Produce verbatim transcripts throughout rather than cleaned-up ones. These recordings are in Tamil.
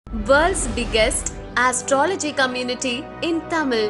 World's biggest astrology community in Tamil.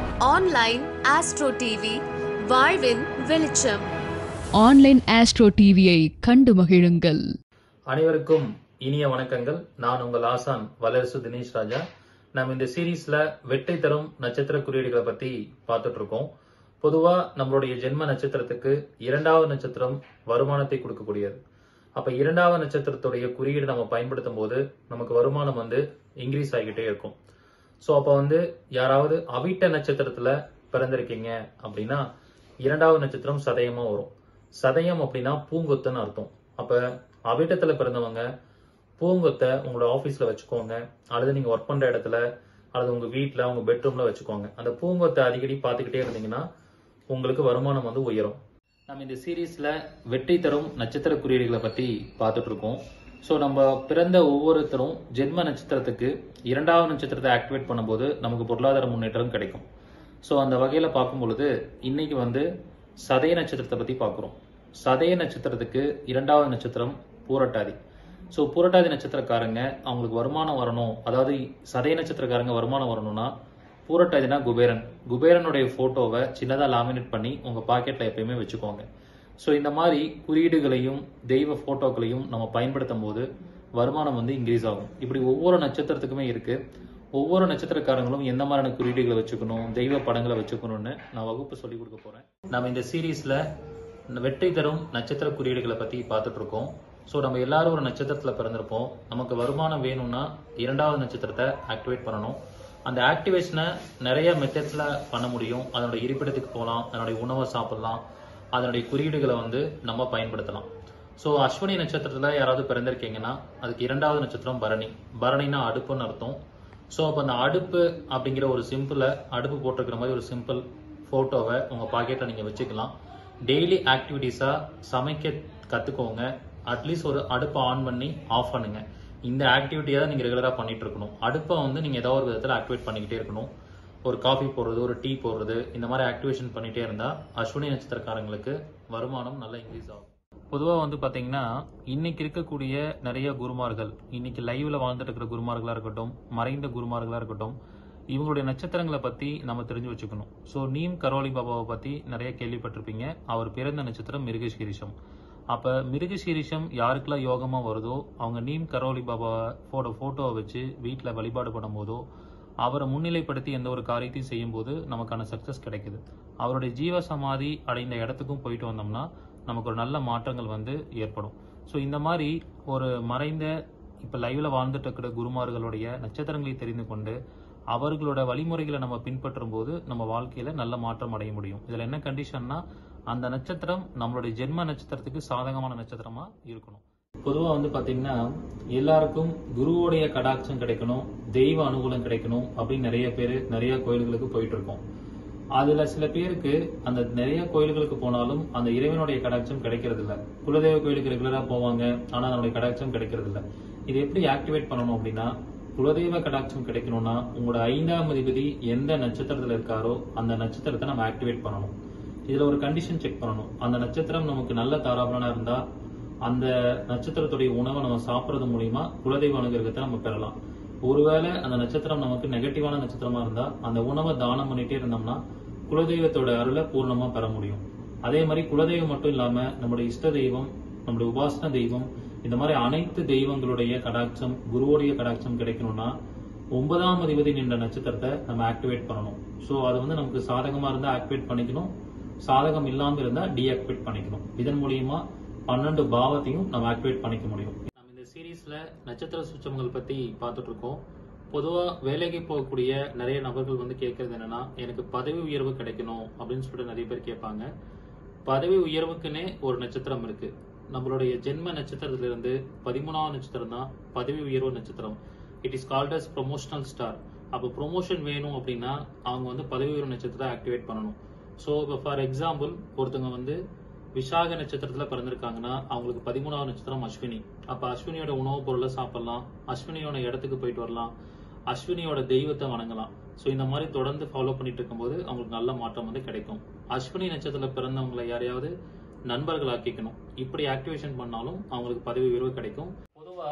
Online Astro T V, வாழ்வின் வெளிச்சம். ஆன்லைன் ஆஸ்ட்ரோ டிவியை கண்டு மகிழுங்கள். அனைவருக்கும் இனிய வணக்கங்கள். நான் உங்கள் ஆசான் வளரசு தினேஷ் ராஜா. நம்ம இந்த சீரீஸ்ல வெட்டை தரும் நட்சத்திர குறியீடுகளை பத்தி பார்த்துட்டு இருக்கோம். பொதுவா நம்மளுடைய ஜென்ம நட்சத்திரத்துக்கு இரண்டாவது நட்சத்திரம் வருமானத்தை கொடுக்கக்கூடியது. அப்ப இரண்டாவது நட்சத்திரத்துடைய குறியீடு நம்ம பயன்படுத்தும் போது நமக்கு வருமானம் வந்து இன்க்ரீஸ் ஆகிக்கிட்டே இருக்கும். சோ அப்ப வந்து யாராவது அவிட்ட நட்சத்திரத்துல பிறந்திருக்கீங்க அப்படின்னா இரண்டாவது நட்சத்திரம் சதயமா வரும். சதயம் அப்படின்னா பூங்கொத்துன்னு அர்த்தம். அப்ப அவிட்டத்துல பிறந்தவங்க பூங்கொத்தை உங்களோட ஆபீஸ்ல வச்சுக்கோங்க, அல்லது நீங்க ஒர்க் பண்ற இடத்துல அல்லது உங்க வீட்டுல உங்க பெட்ரூம்ல வச்சுக்கோங்க. அந்த பூங்கொத்தை அடிக்கடி பார்த்துக்கிட்டே இருந்தீங்கன்னா உங்களுக்கு வருமானம் வந்து உயரும். நம்ம இந்த சீரீஸ்ல வெற்றி தரும் நட்சத்திர குறியீடுகளை பத்தி பார்த்துட்டு இருக்கோம். ஸோ நம்ம பிறந்த ஒவ்வொருத்தரும் ஜென்ம நட்சத்திரத்துக்கு இரண்டாவது நட்சத்திரத்தை ஆக்டிவேட் பண்ணும்போது நமக்கு பொருளாதார முன்னேற்றம் கிடைக்கும். ஸோ அந்த வகையில பார்க்கும் பொழுது இன்னைக்கு வந்து சதய நட்சத்திரத்தை பத்தி பார்க்குறோம். சதய நட்சத்திரத்துக்கு இரண்டாவது நட்சத்திரம் பூரட்டாதி. ஸோ பூரட்டாதி நட்சத்திரக்காரங்க அவங்களுக்கு வருமானம் வரணும், அதாவது சதய நட்சத்திரக்காரங்க வருமானம் வரணும்னா பூரட்டாதினா குபேரன் குபேரனுடைய போட்டோவை சின்னதா லாமினேட் பண்ணி உங்க பாக்கெட்ல எப்பயுமே வச்சுக்கோங்க. ஸோ இந்த மாதிரி குறியீடுகளையும் தெய்வ போட்டோக்களையும் நம்ம பயன்படுத்தும் போது வருமானம் வந்து இன்க்ரீஸ் ஆகும். இப்படி ஒவ்வொரு நட்சத்திரத்துக்குமே இருக்கு. ஒவ்வொரு நட்சத்திரக்காரங்களும் எந்த மாதிரியான குறியீடுகளை வச்சுக்கணும், தெய்வ படங்களை வச்சுக்கணும்னு நான் வகுப்பு சொல்லி கொடுக்க போறேன். நம்ம இந்த சீரீஸ்ல வெற்றி தரும் நட்சத்திர குறியீடுகளை பத்தி பார்த்துட்டு இருக்கோம். ஸோ நம்ம எல்லாரும் ஒரு நட்சத்திரத்துல பிறந்திருப்போம். நமக்கு வருமானம் வேணும்னா இரண்டாவது நட்சத்திரத்தை ஆக்டிவேட் பண்ணணும். அந்த ஆக்டிவேஷனை நிறைய மெத்தட்ஸ்ல பண்ண முடியும். அதனுடைய இருப்பிடத்துக்கு போகலாம், அதனுடைய உணவை சாப்பிடலாம், அதனுடைய குறியீடுகளை வந்து நம்ம பயன்படுத்தலாம். ஸோ அஸ்வினி நட்சத்திரத்துல யாராவது பிறந்திருக்கீங்கன்னா அதுக்கு இரண்டாவது நட்சத்திரம் பரணி. பரணினா அடுப்புன்னு அர்த்தம். ஸோ அப்போ அந்த அடுப்பு அப்படிங்கிற ஒரு சிம்பிள அடுப்பு போட்டிருக்கிற மாதிரி ஒரு சிம்பிள் போட்டோவை உங்க பாக்கெட்ல நீங்க வச்சுக்கலாம். டெய்லி ஆக்டிவிட்டிஸா சமைக்க கத்துக்கோங்க. அட்லீஸ்ட் ஒரு அடுப்பை ஆன் பண்ணி ஆஃப் பண்ணுங்க. இந்த ஆக்டிவிட்டியை தான் நீங்க ரெகுலரா பண்ணிட்டு இருக்கணும். அடுப்பை வந்து நீங்க ஏதாவது ஒரு விதத்துல ஆக்டிவேட் பண்ணிக்கிட்டே இருக்கணும். ஒரு காஃபி போடுறது, ஒரு டீ போடுறது, இந்த மாதிரி ஆக்டிவேஷன் பண்ணிட்டே இருந்தா அஸ்வினி நட்சத்திரக்காரங்களுக்கு வருமானம் நல்லா இன்க்ரீஸ் ஆகும். பொதுவா வந்து பாத்தீங்கன்னா இன்னைக்கு இருக்கக்கூடிய நிறைய குருமார்கள், இன்னைக்கு லைவ்ல வாழ்ந்துட்டு இருக்கிற குருமார்களா இருக்கட்டும், மறைந்த குருமார்களா இருக்கட்டும், இவங்களுடைய நட்சத்திரங்களை பத்தி நம்ம தெரிஞ்சு வச்சுக்கணும். ஸோ நீம் கரோலி பாபாவை பத்தி நிறைய கேள்விப்பட்டிருப்பீங்க. அவர் பிறந்த நட்சத்திரம் மிருகசீரிஷம். அப்ப மிருகசீரிஷம் யாருக்கெல்லாம் யோகமா வருதோ அவங்க நீம் கரோலி பாபாவோட போட்டோவை வச்சு வீட்டுல வழிபாடு பண்ணும் போதோ அவரை முன்னிலைப்படுத்தி எந்த ஒரு காரியத்தையும் செய்யும் போது நமக்கான சக்சஸ் கிடைக்குது. அவருடைய ஜீவ சமாதி அடைந்த இடத்துக்கும் போயிட்டு வந்தோம்னா நமக்கு ஒரு நல்ல மாற்றங்கள் வந்து ஏற்படும். ஸோ இந்த மாதிரி ஒரு மறைந்த இப்ப லைவ்ல வாழ்ந்துட்டு இருக்கிற குருமார்களுடைய நட்சத்திரங்களை தெரிந்து கொண்டு அவர்களோட வழிமுறைகளை நம்ம பின்பற்றும் போது நம்ம வாழ்க்கையில நல்ல மாற்றம் அடைய முடியும். இதுல என்ன கண்டிஷன்னா அந்த நட்சத்திரம் நம்மளுடைய ஜென்ம நட்சத்திரத்துக்கு சாதகமான நட்சத்திரமா இருக்கணும். பொதுவா வந்து பாத்தீங்கன்னா எல்லாருக்கும் குருவுடைய கடாட்சம் கிடைக்கணும், தெய்வ அனுகூலம் கிடைக்கணும் அப்படின்னு நிறைய பேர் நிறைய கோயில்களுக்கு போயிட்டு இருக்கோம். அதுல சில பேருக்கு அந்த நிறைய கோயில்களுக்கு போனாலும் அந்த இறைவனுடைய கடாட்சம் கிடைக்கிறது இல்ல. குலதெய்வ கோயிலுக்கு ரெகுலரா போவாங்க, ஆனா அதனுடைய கடாட்சம் கிடைக்கிறது இல்ல. இது எப்படி ஆக்டிவேட் பண்ணணும் அப்படின்னா, குலதெய்வ கடாட்சம் கிடைக்கணும்னா உங்களோட ஐந்தாம் அதிபதி எந்த நட்சத்திரத்துல இருக்காரோ அந்த நட்சத்திரத்தை நம்ம ஆக்டிவேட் பண்ணணும். இதுல ஒரு கண்டிஷன் செக் பண்ணணும். அந்த நட்சத்திரம் நமக்கு நல்ல தாராபலனா இருந்தா அந்த நட்சத்திரத்துடைய உணவை நம்ம சாப்பிடுறது மூலியமா குலதெய்வ அனுகிரகத்தை நம்ம பெறலாம். ஒருவேளை அந்த நட்சத்திரம் நமக்கு நெகட்டிவான நட்சத்திரமா இருந்தா அந்த உணவை தானம் பண்ணிட்டே இருந்தோம்னா குலதெய்வத்தோட அருளை பூர்ணமா பெற முடியும். அதே மாதிரி குலதெய்வம் மட்டும் இல்லாம நம்முடைய இஷ்ட தெய்வம், நம்முடைய உபாசன தெய்வம், இந்த மாதிரி அனைத்து தெய்வங்களுடைய கடாட்சம், குருவுடைய கடாட்சம் கிடைக்கணும்னா ஒன்பதாம் அதிபதி நின்ற நட்சத்திரத்தை நம்ம ஆக்டிவேட் பண்ணணும். சோ அது வந்து நமக்கு சாதகமா இருந்தா ஆக்டிவேட் பண்ணிக்கணும், சாதகம் இல்லாம இருந்தா டீஆக்டிவேட் பண்ணிக்கணும். இதன் மூலியமா பன்னெண்டு பாவத்தையும் நம்ம ஆக்டிவேட் பண்ணிக்க முடியும். நம்ம இந்த சீரீஸ்ல நட்சத்திர சூட்சமங்கள் பத்தி பார்த்துட்டு இருக்கோம். பொதுவா வேலைக்கு போகக்கூடிய நிறைய நபர்கள் வந்து கேட்கறது என்னன்னா, எனக்கு பதவி உயர்வு கிடைக்கணும் அப்படின்னு சொல்லிட்டு நிறைய பேர் கேட்பாங்க. பதவி உயர்வுக்குன்னே ஒரு நட்சத்திரம் இருக்கு. நம்மளுடைய ஜென்ம நட்சத்திரத்துல இருந்து பதிமூணாவது நட்சத்திரம் தான் பதவி உயர்வு நட்சத்திரம். It is called as promotional star. அப்போ ப்ரொமோஷன் வேணும் அப்படின்னா அவங்க வந்து பதவி உயர்வு நட்சத்திரத்தை ஆக்டிவேட் பண்ணணும். ஸோ இப்போ ஃபார் எக்ஸாம்பிள் ஒருத்தவங்க வந்து விசாக நட்சத்திரத்துல பிறந்திருக்காங்கன்னா அவங்களுக்கு பதிமூணாவது நட்சத்திரம் அஸ்வினி. அப்ப அஸ்வினியோட உணவுப் பொருளை சாப்பிடலாம், அஸ்வினியோட இடத்துக்கு போயிட்டு வரலாம், அஸ்வினியோட தெய்வத்தை வணங்கலாம். ஸோ இந்த மாதிரி தொடர்ந்து ஃபாலோ பண்ணிட்டு இருக்கும்போது அவங்களுக்கு நல்ல மாற்றம் வந்து கிடைக்கும். அஸ்வினி நட்சத்திரத்துல பிறந்தவங்களை யாரையாவது நண்பர்கள் ஆக்கிக்கணும். இப்படி ஆக்டிவேஷன் பண்ணாலும் அவங்களுக்கு பதவி உயர்வு கிடைக்கும். பொதுவா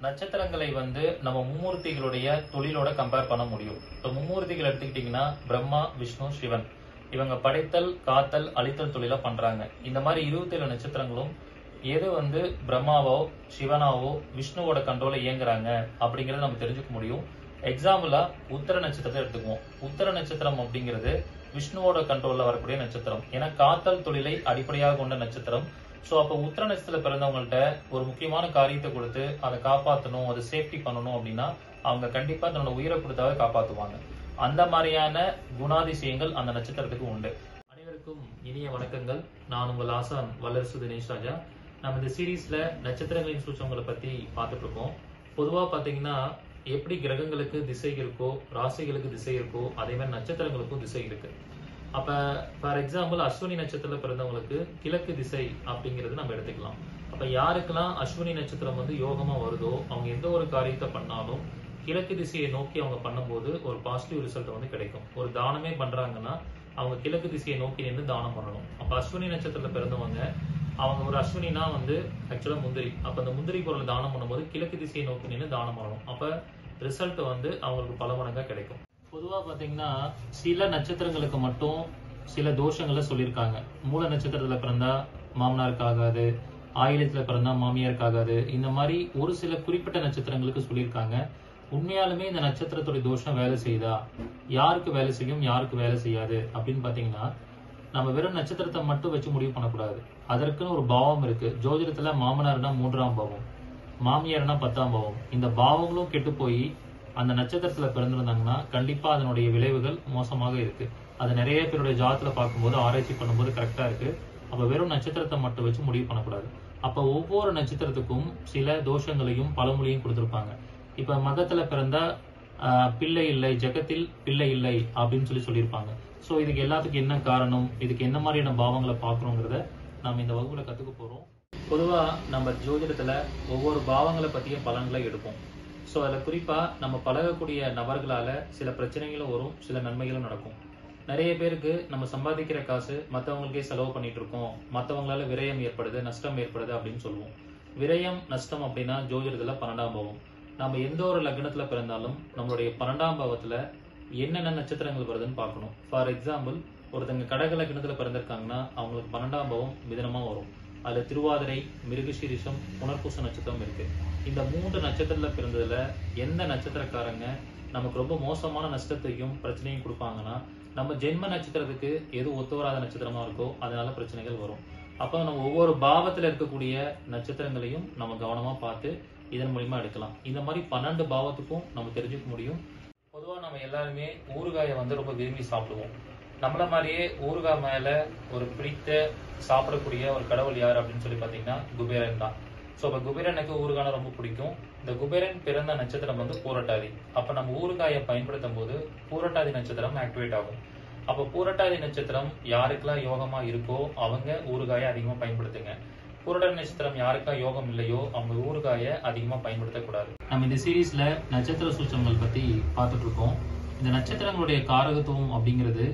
நட்சத்திரங்களை வந்து நம்ம மும்மூர்த்திகளுடைய தொழிலோட கம்பேர் பண்ண முடியும். இப்போ மும்மூர்த்திகள் எடுத்துக்கிட்டீங்கன்னா பிரம்மா, விஷ்ணு, சிவன் இவங்க படைத்தல், காத்தல், அழித்தல் தொழில பண்றாங்க. இந்த மாதிரி இருபத்தி ஏழு நட்சத்திரங்களும் எது வந்து பிரம்மாவோ சிவனாவோ விஷ்ணுவோட கண்ட்ரோல இயங்குறாங்க அப்படிங்கறத நம்ம தெரிஞ்சுக்க முடியும். எக்ஸாம்பிளா உத்தர நட்சத்திரத்தை எடுத்துக்குவோம். உத்தர நட்சத்திரம் அப்படிங்கிறது விஷ்ணுவோட கண்ட்ரோல்ல வரக்கூடிய நட்சத்திரம். ஏன்னா காத்தல் தொழிலை அடிப்படையாக கொண்ட நட்சத்திரம். சோ அப்ப உத்தர நட்சத்திரத்துல பிறந்தவங்கள்ட்ட ஒரு முக்கியமான காரியத்தை கொடுத்து அதை காப்பாற்றணும், அதை சேஃப்டி பண்ணணும் அப்படின்னா அவங்க கண்டிப்பா தன்னோட உயிரை கொடுத்தாவது காப்பாத்துவாங்க. அந்த மாதிரியான குணாதிசயங்கள் அந்த நட்சத்திரத்துக்கு உண்டு. அனைவருக்கும் இனிய வணக்கங்கள். நான் உங்கள் ஆசான் வல்லரசு தினேஷ் ராஜா. நம்ம இந்த சீரீஸ்ல நட்சத்திரங்களின் சூட்சங்களை பத்தி பார்த்துட்டு இருக்கோம். பொதுவா பாத்தீங்கன்னா எப்படி கிரகங்களுக்கு திசை இருக்கோ, ராசிகளுக்கு திசை இருக்கோ, அதே மாதிரி நட்சத்திரங்களுக்கும் திசை இருக்கு. அப்ப ஃபார் எக்ஸாம்பிள் அஸ்வினி நட்சத்திரத்துல பிறந்தவங்களுக்கு கிழக்கு திசை அப்படிங்கிறது நம்ம எடுத்துக்கலாம். அப்ப யாருக்கெல்லாம் அஸ்வினி நட்சத்திரம் வந்து யோகமா வருதோ அவங்க எந்த ஒரு காரியத்தை பண்ணாலும் கிழக்கு திசையை நோக்கி அவங்க பண்ணும்போது ஒரு பாசிட்டிவ் ரிசல்ட் வந்து கிடைக்கும். ஒரு தானமே பண்றாங்கன்னா அவங்க கிழக்கு திசையை நோக்கி நின்று தானம் பண்ணணும். அப்ப அஸ்வினி நட்சத்திரத்துல பிறந்தவங்க அவங்க ஒரு அஸ்வினா வந்து ஆக்சுவலா முந்திரி, அப்ப அந்த முந்திரி பொருளை தானம் பண்ணும்போது கிழக்கு திசையை நோக்கி நின்று தானம் பண்ணணும். அப்ப ரிசல்ட் வந்து அவங்களுக்கு பல மடங்கா கிடைக்கும். பொதுவா பாத்தீங்கன்னா சில நட்சத்திரங்களுக்கு மட்டும் சில தோஷங்களை சொல்லியிருக்காங்க. மூல நட்சத்திரத்துல பிறந்தா மாமனாருக்கு ஆகாது, ஆயிலத்துல பிறந்தா மாமியாருக்கு ஆகாது, இந்த மாதிரி ஒரு சில குறிப்பிட்ட நட்சத்திரங்களுக்கு சொல்லியிருக்காங்க. உண்மையாலுமே இந்த நட்சத்திரத்துடைய தோஷம் வேலை செய்யுதா, யாருக்கு வேலை செய்யும் யாருக்கு வேலை செய்யாது அப்படின்னு பாத்தீங்கன்னா நம்ம வெறும் நட்சத்திரத்தை மட்டும் வச்சு முடிவு பண்ணக்கூடாது. அதற்குன்னு ஒரு பாவம் இருக்கு. ஜோதிடத்துல மாமனார்னா மூன்றாம் பாவம், மாமியார்னா பத்தாம் பாவம். இந்த பாவங்களும் கெட்டு போய் அந்த நட்சத்திரத்துல பிறந்திருந்தாங்கன்னா கண்டிப்பா அதனுடைய விளைவுகள் மோசமாக இருக்கு. அது நிறைய பேருடைய ஜாதத்துல பார்க்கும்போது ஆராய்ச்சி பண்ணும்போது கரெக்டா இருக்கு. அப்ப வெறும் நட்சத்திரத்தை மட்டும் வச்சு முடிவு பண்ணக்கூடாது. அப்ப ஒவ்வொரு நட்சத்திரத்துக்கும் சில தோஷங்களையும் பழமொழியும் கொடுத்திருப்பாங்க. இப்ப மகத்துல பிறந்தா ஆஹ் பிள்ளை இல்லை, ஜெகத்தில் பிள்ளை இல்லை அப்படின்னு சொல்லி சொல்லியிருப்பாங்க. சோ இதுக்கு எல்லாத்துக்கும் என்ன காரணம், இதுக்கு என்ன மாதிரியான பாவங்களை பாக்குறோங்கிறத நாம இந்த வகுப்புல கத்துக்க போறோம். பொதுவா நம்ம ஜோதிடத்துல ஒவ்வொரு பாவங்களை பத்திய பலன்களை எடுப்போம். சோ அதுல குறிப்பா நம்ம பழகக்கூடிய நபர்களால சில பிரச்சனைகளும் வரும், சில நன்மைகளும் நடக்கும். நிறைய பேருக்கு நம்ம சம்பாதிக்கிற காசு மற்றவங்களுக்கே செலவு பண்ணிட்டு இருக்கோம், மற்றவங்களால விரயம் ஏற்படுது, நஷ்டம் ஏற்படுது அப்படின்னு சொல்லுவோம். விரயம் நஷ்டம் அப்படின்னா ஜோதிடத்துல பன்னெண்டாம் பாவம். நம்ம எந்த ஒரு லக்னத்துல பிறந்தாலும் நம்மளுடைய பன்னெண்டாம் பாவத்துல என்னென்ன நட்சத்திரங்கள் வருதுன்னு பார்க்கணும். ஃபார் எக்ஸாம்பிள் ஒருத்தங்க கடக லக்னத்துல பிறந்திருக்காங்கன்னா அவங்களுக்கு பன்னெண்டாம் பாவம் மிதனமா வரும். அதுல திருவாதிரை, மிருகசீரிஷம், புனர்பூச நட்சத்திரம் இருக்கு. இந்த மூன்று நட்சத்திரத்துல பிறந்ததுல எந்த நட்சத்திரக்காரங்க நமக்கு ரொம்ப மோசமான நஷ்டத்தையும் பிரச்சனையும் கொடுப்பாங்கன்னா நம்ம ஜென்ம நட்சத்திரத்துக்கு எது ஒத்து வராத நட்சத்திரமா இருக்கோ அதனால பிரச்சனைகள் வரும். அப்ப நம்ம ஒவ்வொரு பாவத்துல இருக்கக்கூடிய நட்சத்திரங்களையும் நம்ம கவனமா பார்த்து இதன் மூலியமா எடுக்கலாம். இந்த மாதிரி பன்னெண்டு பாவத்துக்கும் நம்ம தெரிஞ்சுக்க முடியும். பொதுவா நம்ம எல்லாருமே ஊறுகாயை வந்து ரொம்ப விரும்பி சாப்பிடுவோம். நம்மள மாதிரியே ஊறுகாய் மேல ஒரு பிடித்த சாப்பிடக்கூடிய ஒரு கடவுள் யார் அப்படின்னு சொல்லி பாத்தீங்கன்னா குபேரன் தான். சோ இப்ப குபேரனுக்கு ஊறுகாய் ரொம்ப பிடிக்கும். இந்த குபேரன் பிறந்த நட்சத்திரம் வந்து பூரட்டாதி. அப்ப நம்ம ஊறுகாயை பயன்படுத்தும் போது பூரட்டாதி நட்சத்திரம் ஆக்டிவேட் ஆகும். அப்ப பூரட்டாதி நட்சத்திரம் யாருக்கெல்லாம் யோகமா இருக்கோ அவங்க ஊறுகாயை அதிகமா பயன்படுத்துங்க. பூரட்டாதி நட்சத்திரம் யாருக்கா யோகம் இல்லையோ அவங்க ஊறுகாயை அதிகமா பயன்படுத்தக்கூடாது. நம்ம இந்த சீரீஸ்ல நட்சத்திர சூச்சங்கள் பத்தி பார்த்துட்டு இருக்கோம். இந்த நட்சத்திரங்களுடைய காரகத்துவம் அப்படிங்கிறது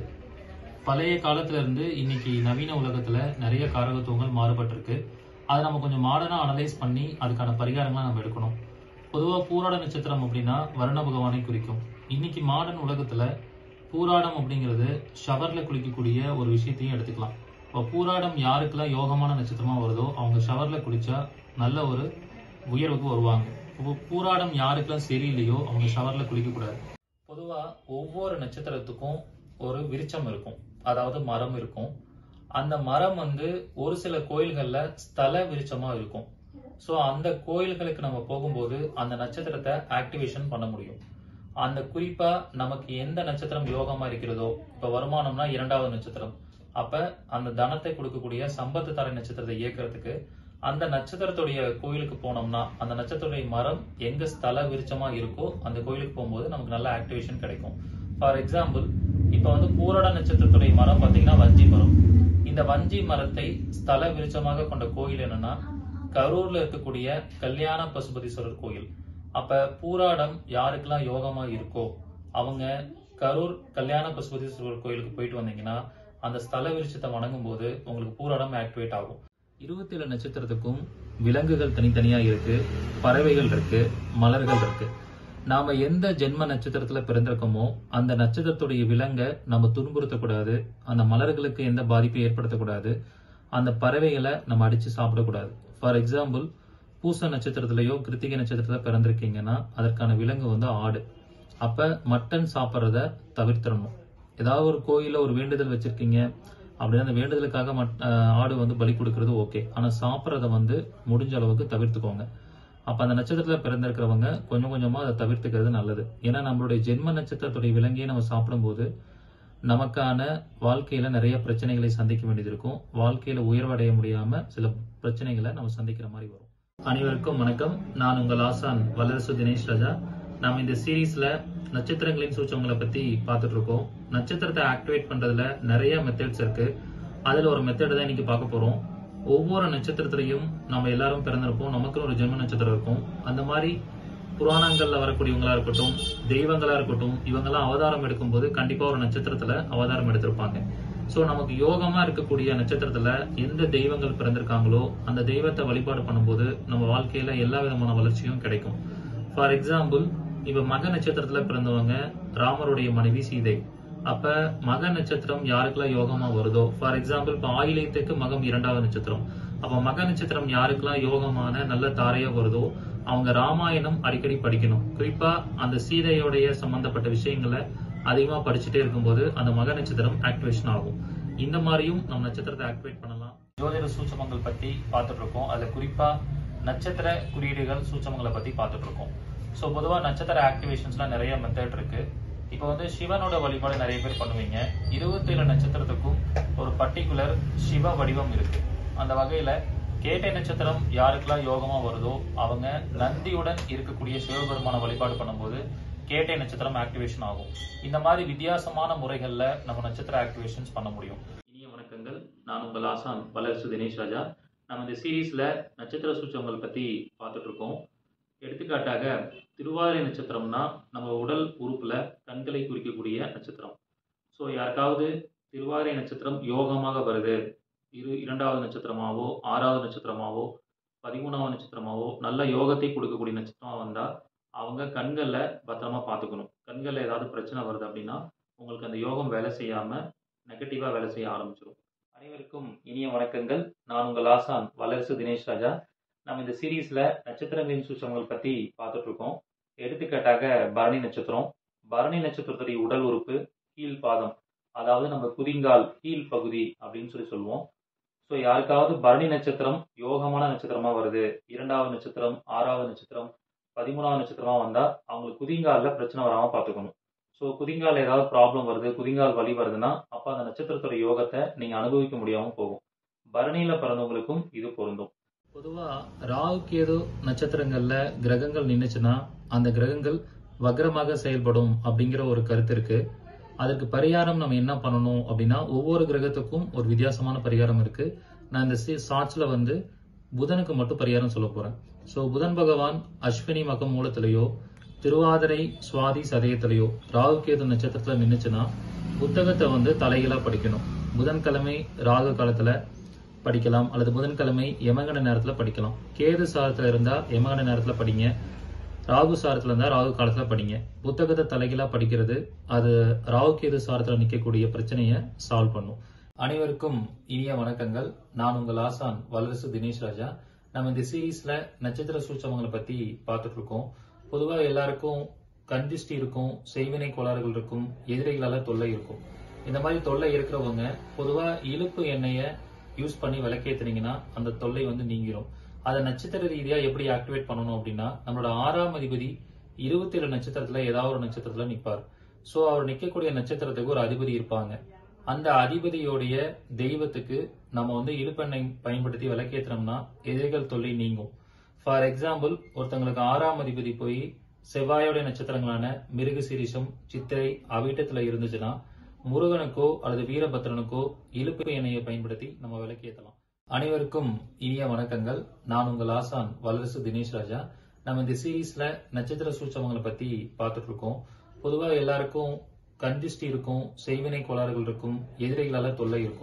பழைய காலத்துல இருந்து இன்னைக்கு நவீன உலகத்துல நிறைய காரகத்துவங்கள் மாறுபட்டிருக்கு. அதை நம்ம கொஞ்சம் மாடர்னா அனலைஸ் பண்ணி அதுக்கான பரிகாரங்களை நம்ம எடுக்கணும். பொதுவா பூராட நட்சத்திரம் அப்படின்னா வருண பகவானை குறிக்கும். இன்னைக்கு மாடர்ன் உலகத்துல பூராடம் அப்படிங்கிறது ஷவர்ல குளிக்கக்கூடிய ஒரு விஷயத்தையும் எடுத்துக்கலாம். இப்போ பூராடம் யாருக்கெல்லாம் யோகமான நட்சத்திரமா வருதோ அவங்க ஷவர்ல குளிச்சா நல்ல ஒரு உயர்வுக்கு வருவாங்க. இப்போ பூராடம் யாருக்கெல்லாம் சரியில்லையோ அவங்க ஷவர்ல குளிக்க கூடாது. பொதுவா ஒவ்வொரு நட்சத்திரத்துக்கும் ஒரு விருட்சம் இருக்கும், அதாவது மரம் இருக்கும். அந்த மரம் வந்து ஒரு சில கோயில்கள்ல ஸ்தல விருட்சமா இருக்கும். சோ அந்த கோயில்களுக்கு நம்ம போகும்போது அந்த நட்சத்திரத்தை ஆக்டிவேஷன் பண்ண முடியும். அந்த குறிப்பா நமக்கு எந்த நட்சத்திரம் யோகமா இருக்கிறதோ, இப்ப வருமானம்னா இரண்டாவது நட்சத்திரம், அப்ப அந்த தனத்தை கொடுக்கக்கூடிய சம்பத்து தர நட்சத்திரத்தை இயக்கிறதுக்கு அந்த நட்சத்திரத்துடைய கோயிலுக்கு போனோம்னா அந்த நட்சத்திரத்துடைய மரம் எங்க ஸ்தல விருட்சமா இருக்கோ அந்த கோயிலுக்கு போகும்போது நமக்கு நல்ல ஆக்டிவேஷன் கிடைக்கும். ஃபார் எக்ஸாம்பிள் இப்ப வந்து பூரட நட்சத்திரத்துடைய மரம் பாத்தீங்கன்னா வஞ்சி மரம். இந்த வஞ்சி மரத்தை ஸ்தல விருட்சமாக கொண்ட கோயில் என்னன்னா கரூர்ல இருக்கக்கூடிய கல்யாண பசுபதீஸ்வரர் கோயில். அப்ப பூராடம் யாருக்கெல்லாம் யோகமா இருக்கோ அவங்க கரூர் கல்யாண பசுபதீஸ்வரர் கோயிலுக்கு போயிட்டு வந்தீங்கன்னா அந்த ஸ்தல விருட்சத்தை வணங்கும் போது உங்களுக்கு பூராடம் ஆக்டிவேட் ஆகும். இருபத்தி ஏழு நட்சத்திரத்துக்கும் விலங்குகள் தனித்தனியா இருக்கு, பறவைகள் இருக்கு, மலர்கள் இருக்கு. நாம எந்த ஜென்ம நட்சத்திரத்துல பிறந்திருக்கோமோ அந்த நட்சத்திரத்துடைய விலங்கை நம்ம துன்புறுத்தக்கூடாது, அந்த மலர்களுக்கு எந்த பாதிப்பை ஏற்படுத்தக்கூடாது, அந்த பறவைகளை நம்ம அடிச்சு சாப்பிடக்கூடாது. ஃபார் எக்ஸாம்பிள், பூச நட்சத்திரத்திலேயோ கிருத்திகை நட்சத்திரத்துல பிறந்திருக்கீங்கன்னா அதற்கான விலங்கு வந்து ஆடு. அப்ப மட்டன் சாப்பிட்றத தவிர்த்திடணும். ஏதாவது ஒரு கோயில ஒரு வேண்டுதல் வச்சிருக்கீங்க அப்படின்னா அந்த வேண்டுதலுக்காக ஆடு வந்து பலி கொடுக்கறது ஓகே, ஆனா சாப்பிட்றத வந்து முடிஞ்ச அளவுக்கு தவிர்த்துக்கோங்க. அப்ப அந்த நட்சத்திரத்துல பிறந்திருக்கிறவங்க கொஞ்சம் கொஞ்சமா அதை தவிர்த்துக்கிறது நல்லது. ஏன்னா நம்மளுடைய ஜென்ம நட்சத்திரத்துடைய விலங்கையை நம்ம சாப்பிடும்போது நமக்கான வாழ்க்கையில நிறைய பிரச்சனைகளை சந்திக்க வேண்டியது இருக்கும். வாழ்க்கையில உயர்வடைய முடியாம சில பிரச்சனைகளை நம்ம சந்திக்கிற மாதிரி வரும். அனைவருக்கும் வணக்கம். நான் உங்கள் ஆசான் வல்லரசு தினேஷ் ராஜா. நாம இந்த சீரீஸ்ல நட்சத்திரங்களின் சூட்சங்களை பத்தி பார்த்துட்டு இருக்கோம். நட்சத்திரத்தை ஆக்டிவேட் பண்றதுல நிறைய மெத்தட்ஸ் இருக்கு. அதுல ஒரு மெத்தட் தான் இன்னைக்கு பார்க்க போறோம். ஒவ்வொரு நட்சத்திரத்திலையும் நம்ம எல்லாரும் பிறந்திருப்போம், நமக்குன்னு ஒரு ஜென்ம நட்சத்திரம் இருக்கும். அந்த மாதிரி புராணங்கள்ல வரக்கூடியவங்களா இருக்கட்டும், தெய்வங்களா இருக்கட்டும், இவங்கெல்லாம் அவதாரம் எடுக்கும் போது கண்டிப்பா ஒரு நட்சத்திரத்துல அவதாரம் எடுத்திருப்பாங்க. சோ நமக்கு யோகமா இருக்கக்கூடிய நட்சத்திரத்துல எந்த தெய்வங்கள் பிறந்திருக்காங்களோ அந்த தெய்வத்தை வழிபாடு பண்ணும்போது நம்ம வாழ்க்கையில எல்லா விதமான வளர்ச்சியும் கிடைக்கும். ஃபார் எக்ஸாம்பிள், இப்ப மக நட்சத்திரத்துல பிறந்தவங்க ராமருடைய மனைவி சீதை. அப்ப மக நட்சத்திரம் யாருக்கெல்லாம் யோகமா வருதோ, ஃபார் எக்ஸாம்பிள் இப்ப ஆயிலயத்துக்கு மகம் இரண்டாவது நட்சத்திரம். அப்ப மக நட்சத்திரம் யாருக்கெல்லாம் யோகமான நல்ல தாரையா வருதோ அவங்க ராமாயணம் அடிக்கடி படிக்கணும். குறிப்பா அந்த சீதையோடைய சம்பந்தப்பட்ட விஷயங்களை அதிகமா படிச்சுட்டே இருக்கும்போது அந்த மக நட்சத்திரம் ஆக்டிவேஷன் ஆகும். இந்த மாதிரியும் நம்ம நட்சத்திரத்தை ஆக்டிவேட் பண்ணலாம். ஜோதிட சூட்சமங்கள் பத்தி பார்த்துட்டு இருக்கோம். அதுல குறிப்பா நட்சத்திர குறியீடுகள் சூட்சமங்களை பத்தி பார்த்துட்டு இருக்கோம். சோ பொதுவா நட்சத்திர ஆக்டிவேஷன்ஸ்லாம் நிறைய மெத்தட் இருக்கு. இப்ப வந்து சிவனோட வழிபாடு நிறைய பேர் பண்ணுவீங்க. இருபத்தி ஏழு நட்சத்திரத்துக்கும் ஒரு பர்டிகுலர் சிவ வடிவம் இருக்கு. அந்த வகையில கேட்டை நட்சத்திரம் யாருக்கெல்லாம் யோகமா வருதோ அவங்க நந்தியுடன் இருக்கக்கூடிய சிவபெருமான வழிபாடு பண்ணும்போது கேட்டை நட்சத்திரம் ஆக்டிவேஷன் ஆகும். இந்த மாதிரி வித்தியாசமான முறைகள்ல நம்ம நட்சத்திர ஆக்டிவேஷன்ஸ் பண்ண முடியும். இனிய வணக்கங்கள். நான் உங்கள் ஆசான் வல்லரசு தினேஷ் ராஜா. நம்ம இந்த சீரீஸ்ல நட்சத்திர சூட்சங்கள் பத்தி பார்த்துட்டு இருக்கோம். எடுத்துக்காட்டாக திருவாதிரை நட்சத்திரம்னா நம்ம உடல் உறுப்புல கண்களை குறிக்கக்கூடிய நட்சத்திரம். ஸோ யாருக்காவது திருவாதிரை நட்சத்திரம் யோகமாக வருது, இரு இரண்டாவது நட்சத்திரமாவோ ஆறாவது நட்சத்திரமாவோ பதிமூணாவது நட்சத்திரமாவோ நல்ல யோகத்தை கொடுக்கக்கூடிய நட்சத்திரமா வந்தா அவங்க கண்கள்ல பத்திரமா பார்த்துக்கணும். கண்கள்ல ஏதாவது பிரச்சனை வருது அப்படின்னா உங்களுக்கு அந்த யோகம் வேலை செய்யாம நெகட்டிவா வேலை செய்ய ஆரம்பிச்சிடும். அனைவருக்கும் இனிய வணக்கங்கள். நான் உங்கள் ஆசான் வல்லரசு தினேஷ் ராஜா. நம்ம இந்த சீரீஸ்ல நட்சத்திரங்களின் சூட்சங்கள் பத்தி பார்த்துட்டு இருக்கோம். எடுத்துக்காட்டாக பரணி நட்சத்திரம். பரணி நட்சத்திரத்துடைய உடல் உறுப்பு கீழ் பாதம், அதாவது நம்ம குதிங்கால் கீழ் பகுதி அப்படின்னு சொல்லி சொல்லுவோம். ஸோ யாருக்காவது பரணி நட்சத்திரம் யோகமான நட்சத்திரமா வருது, இரண்டாவது நட்சத்திரம் ஆறாவது நட்சத்திரம் பதிமூணாவது நட்சத்திரமா வந்தா அவங்களுக்கு குதிங்காலில் பிரச்சனை வராம பார்த்துக்கணும். ஸோ குதிங்கால் ஏதாவது ப்ராப்ளம் வருது, குதிங்கால் வலி வருதுன்னா அப்ப அந்த நட்சத்திரத்தோட யோகத்தை நீங்க அனுபவிக்க முடியாம போகும். பரணியில பிறந்தவங்களுக்கும் இது பொருந்தும். பொதுவா ராகு கேது நட்சத்திரங்கள்ல கிரகங்கள் நின்னுச்சுன்னா அந்த கிரகங்கள் வக்ரமாக செயல்படும் அப்படிங்கிற ஒரு கருத்து இருக்கு. அதுக்கு பரிகாரம் நம்ம என்ன பண்ணணும் அப்படின்னா ஒவ்வொரு கிரகத்துக்கும் ஒரு வித்தியாசமான பரிகாரம் இருக்கு. நான் இந்த ஷார்ட்ஸ்ல வந்து புதனுக்கு மட்டும் பரிகாரம் சொல்ல போறேன். ஸோ புதன் பகவான் அஸ்வினி மகம் மூலத்திலேயோ திருவாதிரை சுவாதி சதயத்திலேயோ ராகு கேது நட்சத்திரத்துல நின்னுச்சுன்னா புத்தகத்தை வந்து தலைகளா படிக்கணும். புதன்கிழமை ராகு காலத்துல படிக்கலாம், அல்லது புதன்கிழமை யமகண்ட நேரத்துல படிக்கலாம். கேது சாரத்துல இருந்தா யமகண்ட நேரத்துல படிங்க, ராகு சாரத்துல இருந்தா ராகு காலத்துல படிங்க. புத்தகத்தை தலைகீழா படிக்கிறது அது ராகு கேது சாரத்துல நிக்கக்கூடிய பிரச்சனைய சால்வ் பண்ணும். அனைவருக்கும் இனிய வணக்கங்கள். நான் உங்கள் ஆசான் வல்லரசு தினேஷ் ராஜா. நம்ம இந்த சீரீஸ்ல நட்சத்திர சூட்சமங்களை பத்தி பார்த்துட்டு இருக்கோம். பொதுவா எல்லாருக்கும் கண்திஷ்டி இருக்கும், செய்வினை கோளாறுகள் இருக்கும், எதிரிகளால தொல்லை இருக்கும். இந்த மாதிரி தொல்லை இருக்கிறவங்க பொதுவா இழுப்பு எண்ணெய யூஸ் பண்ணி விளக்கேத்துனீங்கன்னா அந்த தொல்லை வந்து நீங்கிடும். அதை நட்சத்திர ரீதியா எப்படி ஆக்டிவேட் பண்ணணும் அப்படின்னா நம்மளோட ஆறாம் அதிபதி இருபத்தி ஏழு நட்சத்திரத்துல ஏதாவது ஒரு நட்சத்திரத்துல நிற்பார். சோ அவர் நிக்கக்கூடிய நட்சத்திரத்துக்கு ஒரு அதிபதி இருப்பாங்க. அந்த அதிபதியோடைய தெய்வத்துக்கு நம்ம வந்து இழுப்பெண்ணெய் பயன்படுத்தி விளக்கேற்றினோம்னா எதிரிகள் தொல்லை நீங்கும். ஃபார் எக்ஸாம்பிள், ஒருத்தங்களுக்கு ஆறாம் அதிபதி போய் செவ்வாயோடைய நட்சத்திரங்களான மிருக சீரிஷம், சித்திரை, அவிட்டத்துல இருந்துச்சுன்னா முருகனுக்கோ அல்லது வீரபத்ரனுக்கோ இழுப்பு எண்ணெயை பயன்படுத்தி நம்ம விளக்கேற்றலாம். அனைவருக்கும் இனிய வணக்கங்கள். நான் உங்கள் ஆசான் வல்லரசு தினேஷ் ராஜா. நம்ம இந்த சீரீஸ்ல நட்சத்திர சூட்சமங்களை பத்தி பார்த்துட்டு இருக்கோம். பொதுவா எல்லாருக்கும் கண்திஷ்டி இருக்கும், செய்வினை கோளாறுகள் இருக்கும், எதிரிகளால தொல்லை இருக்கும்.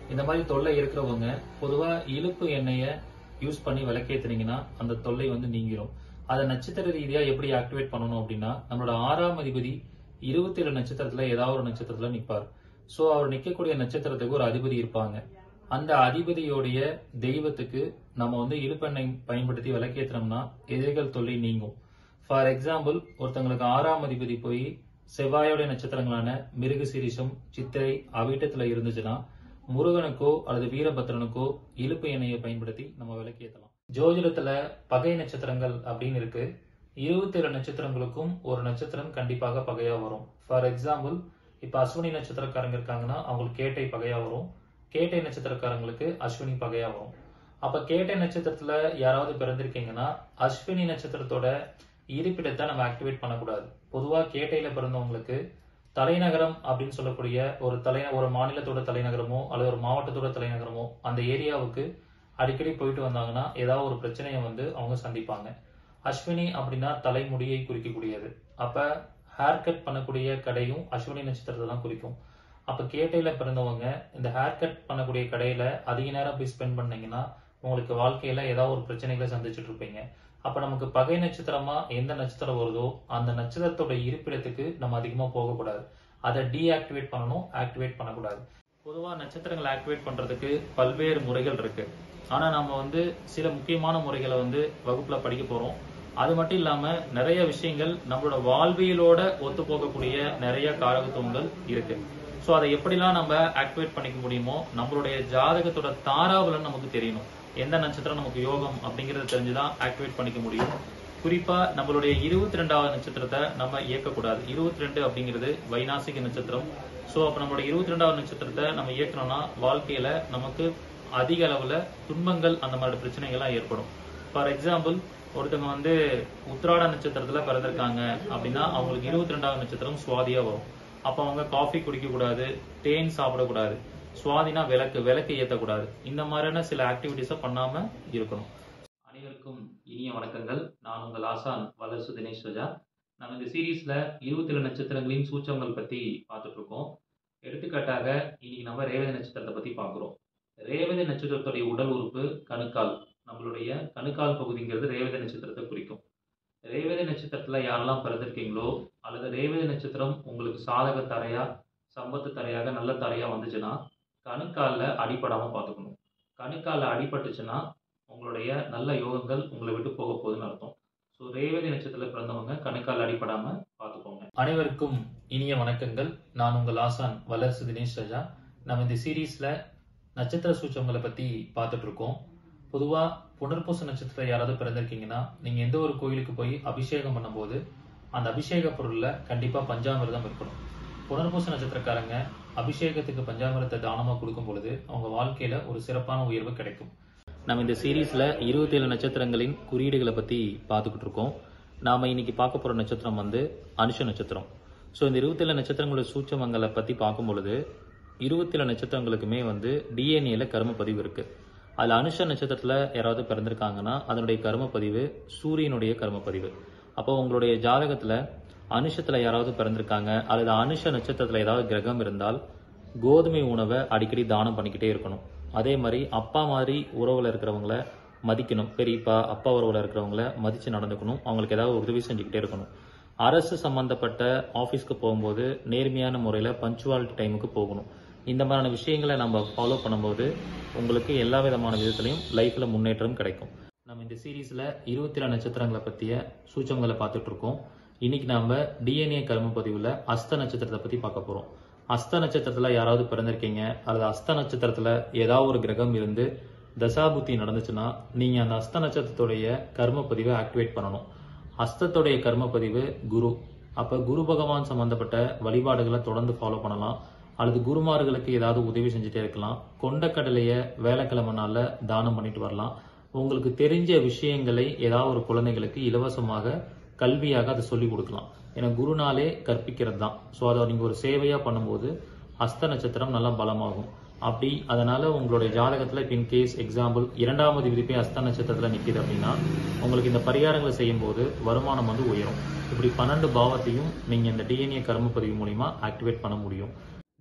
இந்த மாதிரி தொல்லை இருக்கிறவங்க பொதுவா இலுப்பு எண்ணெயை யூஸ் பண்ணி விளக்கேத்துனீங்கன்னா அந்த தொல்லை வந்து நீங்கிரும். அதை நட்சத்திர ரீதியா எப்படி ஆக்டிவேட் பண்ணணும் அப்படின்னா, நம்மளோட ஆறாம் அதிபதி இருபத்தி ஏழு நட்சத்திரத்துல ஏதாவது ஒரு நட்சத்திரத்துல நிப்பார். சோ அவர் நிக்கக்கூடிய நட்சத்திரத்துக்கு ஒரு அதிபதி இருப்பாங்க. அந்த அதிபதியோடைய தெய்வத்துக்கு நம்ம வந்து இலுப்பெண்ணெய் பயன்படுத்தி விளக்கேற்றினோம்னா எதிரிகள் தொல்லை நீங்கும். ஃபார் எக்ஸாம்பிள், ஒருத்தங்களுக்கு ஆறாம் அதிபதி போய் செவ்வாயோடைய நட்சத்திரங்களான மிருகசீரிஷம், சித்திரை, அவிட்டத்துல இருந்துச்சுன்னா முருகனுக்கோ அல்லது வீரபத்ரனுக்கோ இலுப்பு எண்ணெயை பயன்படுத்தி நம்ம விளக்கேற்றலாம். ஜோதிடத்துல பகை நட்சத்திரங்கள் அப்படின்னு இருக்கு. இருபத்தி ஏழு நட்சத்திரங்களுக்கும் ஒரு நட்சத்திரம் கண்டிப்பாக பகையா வரும். ஃபார் எக்ஸாம்பிள், இப்ப அஸ்வினி நட்சத்திரக்காரங்க இருக்காங்கன்னா அவங்களுக்கு கேட்டை பகையா வரும். கேட்டை நட்சத்திரக்காரங்களுக்கு அஸ்வினி பகையா வரும். அப்ப கேட்டை நட்சத்திரத்துல யாராவது பிறந்திருக்கீங்கன்னா அஸ்வினி நட்சத்திரத்தோட இருப்பிடத்தை நம்ம ஆக்டிவேட் பண்ணக்கூடாது. பொதுவா கேட்டையில பிறந்தவங்களுக்கு தலைநகரம் அப்படின்னு சொல்லக்கூடிய ஒரு தலை ஒரு மாநிலத்தோட தலைநகரமோ அல்லது ஒரு மாவட்டத்தோட தலைநகரமோ அந்த ஏரியாவுக்கு அடிக்கடி போயிட்டு வந்தாங்கன்னா ஏதாவது ஒரு பிரச்சனையை வந்து அவங்க சந்திப்பாங்க. அஸ்வினி அப்படின்னா தலைமுடியை குறிக்கக்கூடியது. அப்ப ஹேர் கட் பண்ணக்கூடிய கடையும் அஸ்வினி நட்சத்திரத்தை தான் குறிக்கும். அப்ப கேட்டையில பிறந்தவங்க இந்த ஹேர் கட் பண்ணக்கூடிய கடையில அதிக நேரம் போய் ஸ்பெண்ட் பண்ணீங்கன்னா உங்களுக்கு வாழ்க்கையில ஏதாவது ஒரு பிரச்சனைகளை சந்திச்சுட்டு இருப்பீங்க. அப்ப நமக்கு பகை நட்சத்திரமா எந்த நட்சத்திரம் வருதோ அந்த நட்சத்திரத்தோட இருப்பிடத்துக்கு நம்ம அதிகமா போகக்கூடாது. அதை டீஆக்டிவேட் பண்ணணும், ஆக்டிவேட் பண்ணக்கூடாது. பொதுவா நட்சத்திரங்களை ஆக்டிவேட் பண்றதுக்கு பல்வேறு முறைகள் இருக்கு. ஆனா நம்ம வந்து சில முக்கியமான முறைகளை வந்து வகுப்புல படிக்க போறோம். அது மட்டும் இல்லாம நிறைய விஷயங்கள் நம்மளோட வாழ்வியலோட ஒத்து போகக்கூடிய நிறைய காரகத்துவங்கள் இருக்கு. சோ அதை எப்படிலாம் நம்ம ஆக்டிவேட் பண்ணிக்க முடியுமோ, நம்மளுடைய ஜாதகத்தோட தாராபலன் நமக்கு தெரியணும். எந்த நட்சத்திரம் நமக்கு யோகம் அப்படிங்கறத தெரிஞ்சுதான் ஆக்டிவேட் பண்ணிக்க முடியும். குறிப்பா நம்மளுடைய இருபத்தி ரெண்டாவது நட்சத்திரத்தை நம்ம இயக்கக்கூடாது. இருபத்தி ரெண்டு அப்படிங்கிறது வைநாசிக நட்சத்திரம். சோ அப்ப நம்மளுடைய இருபத்தி ரெண்டாவது நட்சத்திரத்தை நம்ம இயக்கணும்னா வாழ்க்கையில நமக்கு அதிக அளவுல துன்பங்கள் அந்த மாதிரி பிரச்சனைகள்லாம் ஏற்படும். ஃபார் எக்ஸாம்பிள், ஒருத்தவங்க வந்து உத்திராட நட்சத்திரத்துல பிறந்திருக்காங்க அப்படின்னா அவங்களுக்கு இருபத்தி ரெண்டாவது நட்சத்திரம் சுவாதியா வரும். அப்ப அவங்க காஃபி குடிக்க கூடாது, தேன் சாப்பிடக்கூடாது, சுவாதினா விளக்கு விளக்கு ஏற்றக்கூடாது. இந்த மாதிரியான சில ஆக்டிவிட்டிஸை பண்ணாம இருக்கணும். அனைவருக்கும் இனிய வணக்கங்கள். நான் உங்கள் ஆசான் வளர்சு தினேஷ் ராஜா. நம்ம இந்த சீரீஸ்ல இருபத்தி ஏழு நட்சத்திரங்களின் சூச்சங்கள் பத்தி பார்த்துட்டு இருக்கோம். எடுத்துக்காட்டாக இன்னைக்கு நம்ம ரேவதி நட்சத்திரத்தை பத்தி பார்க்கிறோம். ரேவதி நட்சத்திரத்துடைய உடல் உறுப்பு கணுக்கால். நம்மளுடைய கணுக்கால் பகுதிங்கிறது ரேவதி நட்சத்திரத்தை குறிக்கும். ரேவதி நட்சத்திரத்துல யாரெல்லாம் பிறந்திருக்கீங்களோ அல்லது ரேவதி நட்சத்திரம் உங்களுக்கு சாதக தரையா சம்பத்து தரையாக நல்ல தரையா வந்துச்சுன்னா கணுக்கால அடிபடாம பார்த்துக்கணும். கணுக்கால அடிபட்டுச்சுன்னா உங்களுடைய நல்ல யோகங்கள் உங்களை விட்டு போக போகுதுன்னு அர்த்தம். ஸோ ரேவதி நட்சத்திரத்துல பிறந்தவங்க கணுக்கால் அடிபடாம பார்த்துக்கோங்க. அனைவருக்கும் இனிய வணக்கங்கள். நான் உங்கள் ஆசான் வளர்சு தினேஷ் ராஜா. நம்ம இந்த சீரீஸ்ல நட்சத்திர சூச்சங்களை பத்தி பார்த்துட்டு இருக்கோம். பொதுவா புனர்பூச நட்சத்திரம் யாராவது பிறந்திருக்கீங்கன்னா நீங்க எந்த ஒரு கோயிலுக்கு போய் அபிஷேகம் பண்ணும்போது அந்த அபிஷேக பொருள்ல கண்டிப்பா பஞ்சாமிர்தம் இருக்கணும். புனர்பூச நட்சத்திரக்காரங்க அபிஷேகத்துக்கு பஞ்சாமிரத்தை தானமா கொடுக்கும் பொழுது அவங்க வாழ்க்கையில ஒரு சிறப்பான உயர்வு கிடைக்கும். நம்ம இந்த சீரீஸ்ல இருபத்தி ஏழு நட்சத்திரங்களின் குறியீடுகளை பத்தி பார்த்துக்கிட்டு இருக்கோம். நாம இன்னைக்கு பார்க்க போற நட்சத்திரம் வந்து அனுஷ நட்சத்திரம். ஸோ இந்த இருபத்தி ஏழு நட்சத்திரங்களோட சூட்சமங்களை பத்தி பார்க்கும் பொழுது இருபத்தி ஏழு நட்சத்திரங்களுக்குமே வந்து டிஎன்ஏல கர்ம பதிவு இருக்கு. அதுல அனுஷ நட்சத்திரத்துல யாராவது பிறந்திருக்காங்கன்னா அதனுடைய கர்ம பதிவு சூரியனுடைய கர்ம பதிவு. அப்போ உங்களுடைய ஜாதகத்துல அனுஷத்துல யாராவது பிறந்திருக்காங்க அல்லது அனுஷ நட்சத்திரத்துல ஏதாவது கிரகம் இருந்தால் கோதுமை உணவை அடிக்கடி தானம் பண்ணிக்கிட்டே இருக்கணும். அதே மாதிரி அப்பா மாதிரி உறவுல இருக்கிறவங்கள மதிக்கணும். பெரியப்பா அப்பா உறவுல இருக்கிறவங்கள மதிச்சு நடந்துக்கணும். அவங்களுக்கு ஏதாவது உதவி செஞ்சுக்கிட்டே இருக்கணும். அரசு சம்பந்தப்பட்ட ஆஃபீஸ்க்கு போகும்போது நேர்மையான முறையில பஞ்சுவாலிட்டி டைமுக்கு போகணும். இந்த மாதிரியான விஷயங்களை நம்ம ஃபாலோ பண்ணும்போது உங்களுக்கு எல்லா விதமான விதத்திலையும் லைஃப்ல முன்னேற்றம் கிடைக்கும். நம்ம இந்த சீரீஸ்ல இருபத்தி ஏழு நட்சத்திரங்களை பற்றிய சூச்சங்களை பார்த்துட்டு இருக்கோம். இன்னைக்கு நாம டிஎன்ஏ கர்ம பதிவுல அஸ்த நட்சத்திரத்தை பத்தி பார்க்க போறோம். அஸ்த நட்சத்திரத்துல யாராவது பிறந்திருக்கீங்க அல்லது அஸ்த நட்சத்திரத்துல ஏதாவது ஒரு கிரகம் இருந்து தசாபுத்தி நடந்துச்சுன்னா நீங்க அந்த அஸ்த நட்சத்திரத்துடைய கர்ம பதிவை ஆக்டிவேட் பண்ணணும். அஸ்தத்துடைய கர்ம பதிவு குரு. அப்ப குரு பகவான் சம்பந்தப்பட்ட வழிபாடுகளை தொடர்ந்து ஃபாலோ பண்ணலாம். அல்லது குருமார்களுக்கு ஏதாவது உதவி செஞ்சுட்டே இருக்கலாம். கொண்டக்கடலைய வேலைக்கிழமை நாள்ல தானம் பண்ணிட்டு வரலாம். உங்களுக்கு தெரிஞ்ச விஷயங்களை ஏதாவது ஒரு குழந்தைகளுக்கு இலவசமாக கல்வியாக அதை சொல்லிக் கொடுக்கலாம். ஏன்னா குருநாளே கற்பிக்கிறது தான். ஸோ அதை நீங்க ஒரு சேவையா பண்ணும்போது அஸ்த நட்சத்திரம் நல்லா பலமாகும். அப்படி அதனால உங்களுடைய ஜாதகத்துல இப்போ இன்கேஸ் எக்ஸாம்பிள் இரண்டாவது விதிப்பே அஸ்த நட்சத்திரத்துல நிற்கிது அப்படின்னா உங்களுக்கு இந்த பரிகாரங்களை செய்யும் போது வருமானம் வந்து உயரும். இப்படி பன்னெண்டு பாவத்தையும் நீங்க இந்த டிஎன்ஏ கர்ம பதிவு மூலியமா ஆக்டிவேட் பண்ண முடியும்.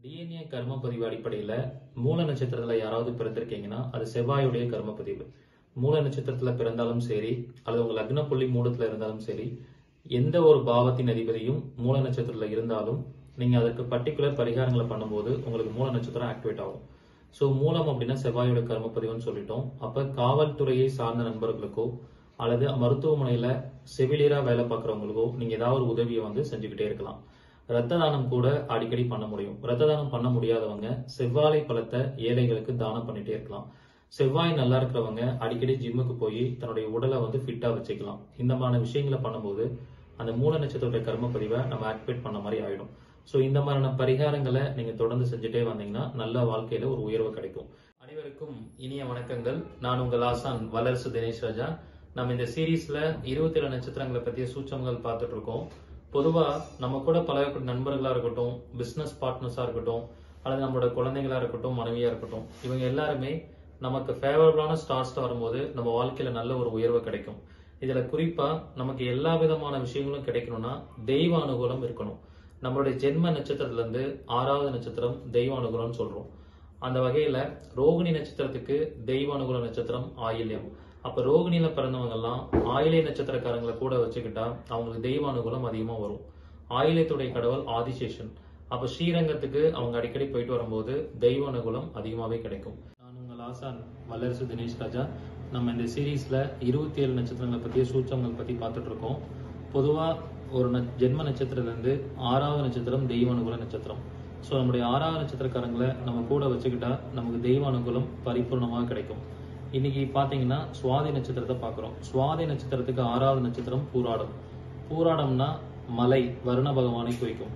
டிஎன்ஏ கர்ம பதிவு அடிப்படையில் மூல நட்சத்திரத்துல யாராவது பிறந்திருக்கீங்கன்னா அது செவ்வாயுடைய கர்ம பதிவு. மூல நட்சத்திரத்துல பிறந்தாலும் சரி அல்லது உங்க லக்ன புள்ளி மூலத்துல இருந்தாலும் சரி, எந்த ஒரு பாவத்தின் அதிபதியும் மூல நட்சத்திரத்துல இருந்தாலும் நீங்க அதற்கு பர்டிகுலர் பரிகாரங்களை பண்ணும்போது உங்களுக்கு மூல நட்சத்திரம் ஆக்டிவேட் ஆகும். ஸோ மூலம் அப்படின்னா செவ்வாயோட கர்ம பதிவுன்னு சொல்லிட்டோம். அப்ப காவல்துறையை சார்ந்த நண்பர்களுக்கோ அல்லது மருத்துவமனையில செவிலியரா வேலை பார்க்குறவங்களுக்கோ நீங்க ஏதாவது ஒரு உதவியை வந்து செஞ்சுக்கிட்டே இருக்கலாம். ரத்த தானம் கூட அடிக்கடி பண்ண முடியும். ரத்த தானம் பண்ண முடியாதவங்க செவ்வாழை பழத்தை ஏழைகளுக்கு தானம் பண்ணிட்டே இருக்கலாம். செவ்வாய் நல்லா இருக்கிறவங்க அடிக்கடி ஜிம்முக்கு போய் தன்னுடைய உடலை வந்து ஃபிட்டா வச்சுக்கலாம். இந்த மாதிரி விஷயங்களை பண்ணும்போது அந்த மூல நட்சத்திரத்துடைய கர்ம பதிவை நம்ம ஆக்டிவேட் பண்ண மாதிரி ஆயிடும். ஸோ இந்த மாதிரியான பரிகாரங்களை நீங்க தொடர்ந்து செஞ்சுட்டே வந்தீங்கன்னா நல்ல வாழ்க்கையில ஒரு உயர்வு கிடைக்கும். அனைவருக்கும் இனிய வணக்கங்கள். நான் உங்கள் ஆசான் வளர்சு தினேஷ் ராஜா. நம்ம இந்த சீரீஸ்ல இருபத்தி ஏழு நட்சத்திரங்களை பற்றிய சூட்சமங்கள் பார்த்துட்டு இருக்கோம். பொதுவா நம்ம கூட பழகக்கூடிய நண்பர்களா இருக்கட்டும், பிசினஸ் பார்ட்னர்ஸா இருக்கட்டும், அல்லது நம்மளோட குழந்தைங்களா இருக்கட்டும், மனைவியா இருக்கட்டும், இவங்க எல்லாருமே நமக்கு ஃபேவரபிளான ஸ்டார்ஸ்ல வரும்போது நம்ம வாழ்க்கையில நல்ல ஒரு உயர்வு கிடைக்கும். இதுல குறிப்பா நமக்கு எல்லா விதமான விஷயங்களும் கிடைக்கணும்னா தெய்வ அனுகூலம் இருக்கணும். நம்மளுடைய ஜென்ம நட்சத்திரத்துல இருந்து ஆறாவது நட்சத்திரம் தெய்வ அனுகூலம்னு சொல்றோம். அந்த வகையில ரோகிணி நட்சத்திரத்துக்கு தெய்வ அனுகூல நட்சத்திரம் ஆயில்யம். அப்ப ரோகிணியில பிறந்தவங்க எல்லாம் ஆயிலை நட்சத்திரக்காரங்களை கூட வச்சுக்கிட்டா அவங்களுக்கு தெய்வ அனுகூலம் அதிகமா வரும். ஆயிலத்துடைய கடவுள் ஆதிசேஷன். அப்ப ஸ்ரீரங்கத்துக்கு அவங்க அடிக்கடி போயிட்டு வரும்போது தெய்வ அனுகூலம் அதிகமாவே கிடைக்கும். நான் உங்கள் ஆசான் வளர்சு தினேஷ் ராஜா. நம்ம இந்த சீரீஸ்ல இருபத்தி ஏழு நட்சத்திரங்களை பற்றிய சூட்சங்கள் பத்தி பார்த்துட்டு இருக்கோம். பொதுவா ஒரு ஜென்ம நட்சத்திரத்துல இருந்து ஆறாவது நட்சத்திரம் தெய்வ அனுகூல நட்சத்திரம். ஸோ நம்முடைய ஆறாவது நட்சத்திரக்காரங்களை நம்ம கூட வச்சுக்கிட்டா நமக்கு தெய்வ அனுகூலம் பரிபூர்ணமாக கிடைக்கும். இன்னைக்கு பாத்தீங்கன்னா சுவாதி நட்சத்திரத்தை பார்க்குறோம். சுவாதி நட்சத்திரத்துக்கு ஆறாவது நட்சத்திரம் பூராடம். பூராடம்னா மலை வருண பகவானை குறிக்கும்,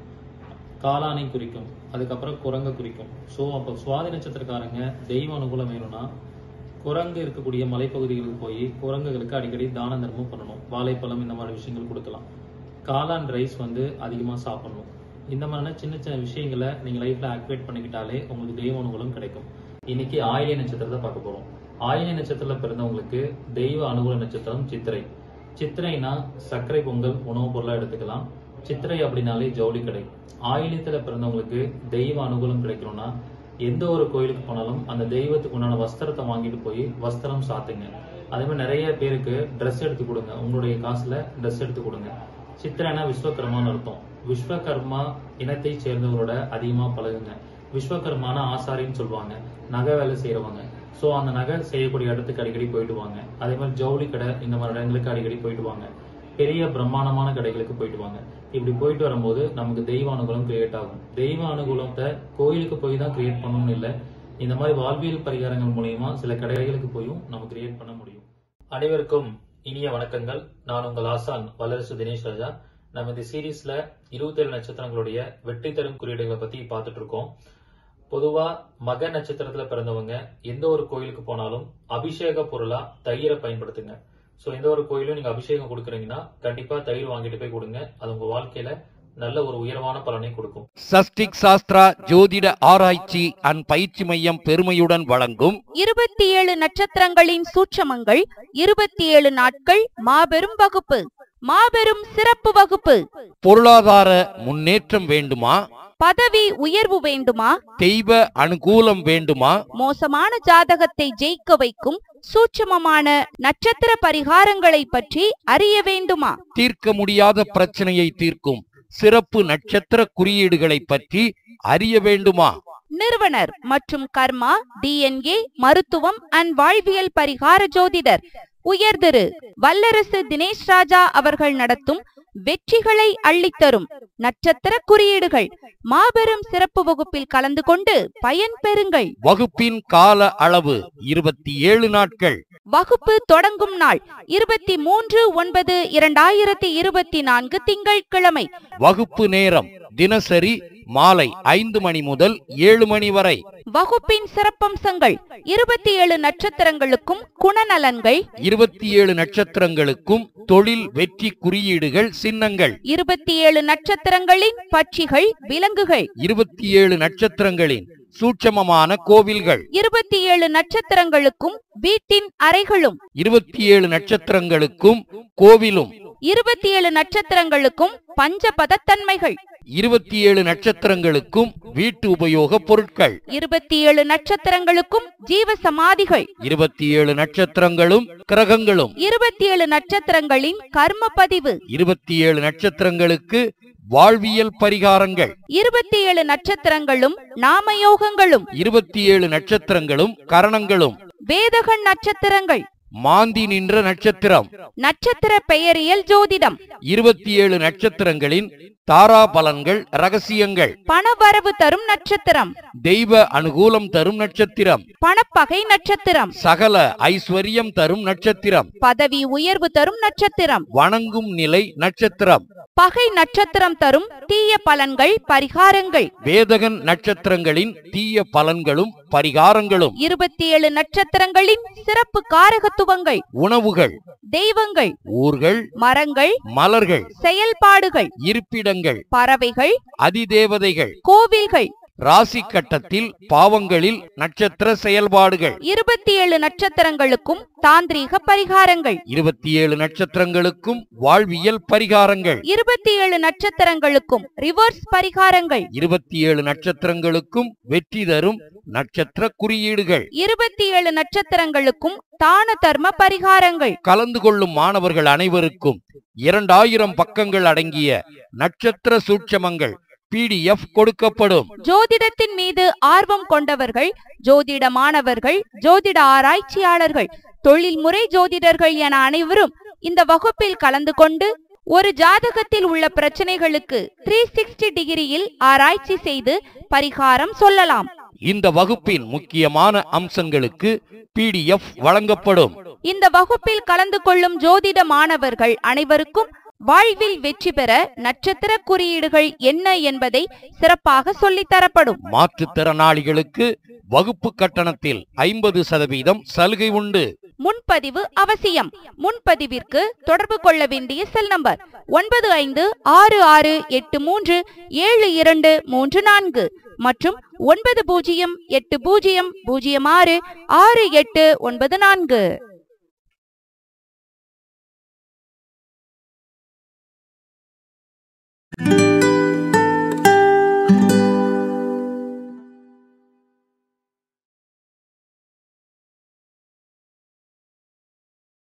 காளானை குறிக்கும், அதுக்கப்புறம் குரங்க குறிக்கும். ஸோ அப்போ சுவாதி நட்சத்திரக்காரங்க தெய்வ அனுகூலம் வேணும்னா குரங்கு இருக்கக்கூடிய மலைப்பகுதிகளுக்கு போய் குரங்குகளுக்கு அடிக்கடி தான தர்மம் பண்ணணும். வாழைப்பழம் இந்த மாதிரி விஷயங்கள் கொடுக்கலாம். காளான் ரைஸ் வந்து அதிகமாக சாப்பிடணும். இந்த மாதிரியான சின்ன சின்ன விஷயங்களை நீங்க லைஃப்ல ஆக்டிவேட் பண்ணிக்கிட்டாலே உங்களுக்கு தெய்வ அனுகூலம் கிடைக்கும். இன்னைக்கு ஆயிலை நட்சத்திரத்தை பார்க்க போறோம். ஆயிலை நட்சத்திரத்துல பிறந்தவங்களுக்கு தெய்வ அனுகூல நட்சத்திரம் சித்திரை. சித்திரைனா சர்க்கரை பொங்கல் உணவுப் பொருளா எடுத்துக்கலாம். சித்திரை அப்படின்னாலே ஜவுளி கடை. ஆயிலத்துல பிறந்தவங்களுக்கு தெய்வ அனுகூலம் கிடைக்கணும்னா எந்த ஒரு கோயிலுக்கு போனாலும் அந்த தெய்வத்துக்கு உண்டான வஸ்திரத்தை வாங்கிட்டு போய் வஸ்திரம் சாத்துங்க. அதே மாதிரி நிறைய பேருக்கு ட்ரெஸ் எடுத்து கொடுங்க. உங்களுடைய காசுல ட்ரெஸ் எடுத்து கொடுங்க. சித்திரைனா விஸ்வகர்மான்னு அர்த்தம். விஸ்வகர்மா இனத்தை சேர்ந்தவங்களோட அதிகமா பழகுங்க. விஸ்வகர்மான ஆசாரின்னு சொல்லுவாங்க, நகை வேலை செய்யறவங்க. ஸோ அந்த நகை செய்யக்கூடிய இடத்துக்கு அடிக்கடி போயிட்டு வாங்க. அதே மாதிரி ஜவுளி கடை இந்த மாதிரி இடங்களுக்கு அடிக்கடி போயிட்டு வாங்க. பெரிய பிரம்மாண்டமான கடைகளுக்கு போயிட்டு வாங்க. இப்படி போயிட்டு வரும்போது நமக்கு தெய்வ அனுகூலம் கிரியேட் ஆகும். தெய்வ அனுகூலத்தை கோயிலுக்கு போய் தான் கிரியேட் பண்ணணும்னு இல்லை. இந்த மாதிரி வாழ்வியல் பரிகாரங்கள் மூலயமா சில கடைகளுக்கு போயும் நம்ம கிரியேட் பண்ண முடியும். அனைவருக்கும் இனிய வணக்கங்கள். நான் உங்கள் ஆசான் வளர்சு தினேஷ் ராஜா. நம்ம இந்த சீரீஸ்ல இருபத்தி ஏழு நட்சத்திரங்களுடைய வெற்றி தரும் குறியீடுகளை பத்தி பார்த்துட்டு இருக்கோம். பொதுவா மக நட்சத்திரத்துல பிறந்தவங்க எந்த ஒரு கோயிலுக்கு போனாலும் அபிஷேக பொருளா தயிரை பயன்படுத்துங்க. சோ எந்த ஒரு கோயிலும் நீங்க அபிஷேகம் கொடுக்குறீங்கன்னா கண்டிப்பா தயிர் வாங்கிட்டு போய் கொடுங்க. அது உங்க வாழ்க்கையில நல்ல ஒரு உயர்வான பலனை கொடுக்கும். சஷ்டிக் சாஸ்திரா ஜோதிட ஆராய்ச்சி அண்ட் பயிற்சி மையம் பெருமையுடன் வழங்கும் இருபத்தி ஏழு நட்சத்திரங்களின் சூட்சமங்கள், இருபத்தி ஏழு நாட்கள் மாபெரும் வகுப்பு, மாபெரும் சிறப்பு வகுப்பு. பொருளாதார முன்னேற்றம் வேண்டுமா? பதவி உயர்வு வேண்டுமா? தெய்வ அனுகூலம் வேண்டுமா? மோசமான ஜாதகத்தை ஜெயிக்க வைக்கும் சூட்சமமான நட்சத்திர பரிகாரங்களை பற்றி அறிய வேண்டுமா? தீர்க்க முடியாத பிரச்சனையை தீர்க்கும் சிறப்பு நட்சத்திர குறியீடுகளை பற்றி அறிய வேண்டுமா? நிறுவனர் மற்றும் கர்மா, டிஎன்ஏ, மருத்துவம் அண்ட் வாழ்வியல் பரிகார ஜோதிடர் உயர்திரு வல்லரசு தினேஷ் ராஜா அவர்கள் நடத்தும் வெற்றிகளை அள்ளித்தரும் நட்சத்திர குறியீடுகள் மாபெரும் சிறப்பு வகுப்பில் கலந்து கொண்டு பயன் பெறுங்கள். வகுப்பின் கால அளவு இருபத்தி ஏழு நாட்கள். வகுப்பு தொடங்கும் நாள் இருபத்தி மூன்று ஒன்பது இரண்டாயிரத்தி இருபத்தி நான்கு திங்கட்கிழமை. வகுப்பு நேரம் தினசரி மாலை ஐந்து மணி முதல் ஏழு மணி வரை. வகுப்பின் சிறப்பம்சங்கள்: இருபத்தி ஏழு நட்சத்திரங்களுக்கும் குணநலன்கள், இருபத்தி ஏழு நட்சத்திரங்களுக்கும் தொழில் வெற்றி குறியீடுகள் சின்னங்கள், இருபத்தி ஏழு நட்சத்திரங்களின் பட்சிகள் விலங்குகள், இருபத்தி ஏழு நட்சத்திரங்களின் சூட்சமமான கோவில்கள், இருபத்தி ஏழு நட்சத்திரங்களுக்கும் வீட்டின் அறைகளும், இருபத்தி ஏழு நட்சத்திரங்களுக்கும் கோவிலும், இருபத்தி ஏழு நட்சத்திரங்களுக்கும் பஞ்ச பதத்தன்மைகள். இருபத்தி ஏழு நட்சத்திரங்களுக்கும் வீட்டு உபயோக பொருட்கள். இருபத்தி ஏழு நட்சத்திரங்களுக்கும் ஜீவ சமாதிகள். இருபத்தி ஏழு நட்சத்திரங்களும் கிரகங்களும். இருபத்தி ஏழு நட்சத்திரங்களின் கர்ம பதிவு. இருபத்தி ஏழு நட்சத்திரங்களுக்கு வாழ்வியல் பரிகாரங்கள். இருபத்தி ஏழு நட்சத்திரங்களும் நாமயோகங்களும். இருபத்தி ஏழு நட்சத்திரங்களும் கரணங்களும். வேதகன் நட்சத்திரங்கள். மாந்தி நின்ற நட்சத்திரம். நட்சத்திர பெயரியல் ஜோதிடம். இருபத்தி ஏழு நட்சத்திரங்களின் தாராபலன்கள் ரகசியங்கள். பணவரவு தரும் நட்சத்திரம். தெய்வ அனுகூலம் தரும் நட்சத்திரம். பணப்பகை நட்சத்திரம். சகல ஐஸ்வர்யம் தரும் நட்சத்திரம். பதவி உயர்வு தரும் நட்சத்திரம். வணங்கும் நிலை நட்சத்திரம். பகை நட்சத்திரம் தரும் தீய பலன்கள் பரிகாரங்கள். வேதகன் நட்சத்திரங்களின் தீய பலன்களும் பரிகாரங்களும். இருபத்தி ஏழு நட்சத்திரங்களின் சிறப்பு காரகத்துவங்கள். உணவுகள், தெய்வங்கள், ஊர்கள், மரங்கள், மலர்கள், செயல்பாடுகள், இருப்பிடங்கள், பறவைகள், அதிதேவதைகள், கோவில்கள். ராசி கட்டத்தில் பாவங்களில் நட்சத்திர செயல்பாடுகள். இருபத்தி ஏழு நட்சத்திரங்களுக்கும் தாந்திரீக பரிகாரங்கள். இருபத்தி ஏழு நட்சத்திரங்களுக்கும் வாழ்வியல் பரிகாரங்கள். இருபத்தி ஏழு நட்சத்திரங்களுக்கும் ரிவர்ஸ் பரிகாரங்கள். இருபத்தி ஏழு நட்சத்திரங்களுக்கும் வெற்றி தரும் நட்சத்திர குறியீடுகள். இருபத்தி ஏழு நட்சத்திரங்களுக்கும் தான தர்ம பரிகாரங்கள். கலந்து கொள்ளும் மாணவர்கள் அனைவருக்கும் இரண்டாயிரம் பக்கங்கள் அடங்கிய நட்சத்திர சூட்சமங்கள் பிடிஎஃப் கொடுக்கப்படும். ஜோதிடத்தின் மீது ஆர்வம் கொண்டவர்கள், ஜோதிட மாணவர்கள், ஜோதிட ஆராய்ச்சியாளர்கள், தொழில்முறை ஜோதிடர்கள் என அனைவரும் இந்த வகுப்பில் கலந்து கொண்டு ஒரு ஜாதகத்தில் உள்ள பிரச்சனைகளுக்கு த்ரீ சிக்ஸ்டி டிகிரியில் ஆராய்ச்சி செய்து பரிகாரம் சொல்லலாம். இந்த வகுப்பின் முக்கியமான அம்சங்களுக்கு பிடிஎஃப் வழங்கப்படும். இந்த வகுப்பில் கலந்து கொள்ளும் ஜோதிட மாணவர்கள் அனைவருக்கும் வாழ்வில் வெற்றி பெற நட்சத்திர குறியீடுகள் என்ன என்பதை சிறப்பாக சொல்லித்தரப்படும். மாற்றுத்திறனாளிகளுக்கு வகுப்பு கட்டணத்தில் ஐம்பது சதவீதம் சலுகை உண்டு. முன்பதிவு அவசியம். முன்பதிவிற்கு தொடர்பு கொள்ள வேண்டிய செல் நம்பர் ஒன்பது ஐந்து ஆறு ஆறு எட்டு மூன்று ஏழு இரண்டு மூன்று நான்கு மற்றும் ஒன்பது பூஜ்ஜியம் எட்டு பூஜ்ஜியம் பூஜ்ஜியம் ஆறு ஆறு எட்டு ஒன்பது நான்கு. Thank you.